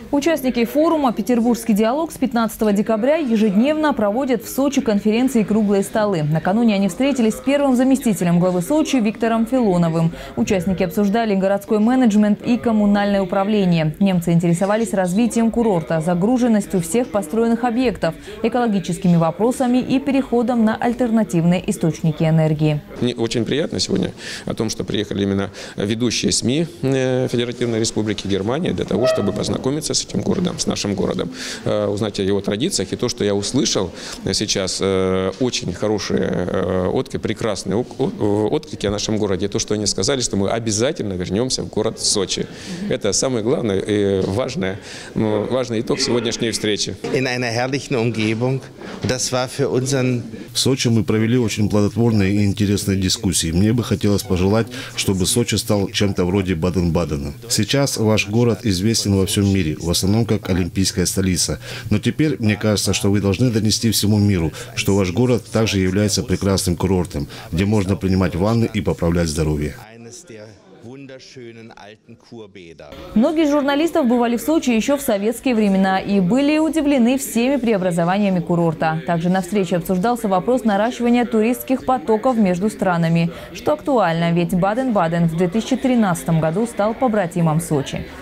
Участники форума «Петербургский диалог» с 15 декабря ежедневно проводят в Сочи конференции «Круглые столы». Накануне они встретились с первым заместителем главы Сочи Виктором Филоновым. Участники обсуждали городской менеджмент и коммунальное управление. Немцы интересовались развитием курорта, загруженностью всех построенных объектов, экологическими вопросами и переходом на альтернативные источники энергии. Мне очень приятно сегодня о том, что приехали именно ведущие СМИ Федеративной Республики Германия для того, чтобы познакомиться с этим городом, с нашим городом, узнать о его традициях. И то, что я услышал сейчас, очень хорошие отклики, прекрасные отклики о нашем городе. То, что они сказали, что мы обязательно вернемся в город Сочи. Это самое главное и важный итог сегодняшней встречи. В Сочи мы провели очень плодотворные и интересные дискуссии. Мне бы хотелось пожелать, чтобы Сочи стал чем-то вроде Баден-Бадена. Сейчас ваш город известен во всем мире, в основном как олимпийская столица. Но теперь, мне кажется, что вы должны донести всему миру, что ваш город также является прекрасным курортом, где можно принимать ванны и поправлять здоровье. Многие из журналистов бывали в Сочи еще в советские времена и были удивлены всеми преобразованиями курорта. Также на встрече обсуждался вопрос наращивания туристских потоков между странами. Что актуально, ведь Баден-Баден в 2013 году стал побратимом Сочи.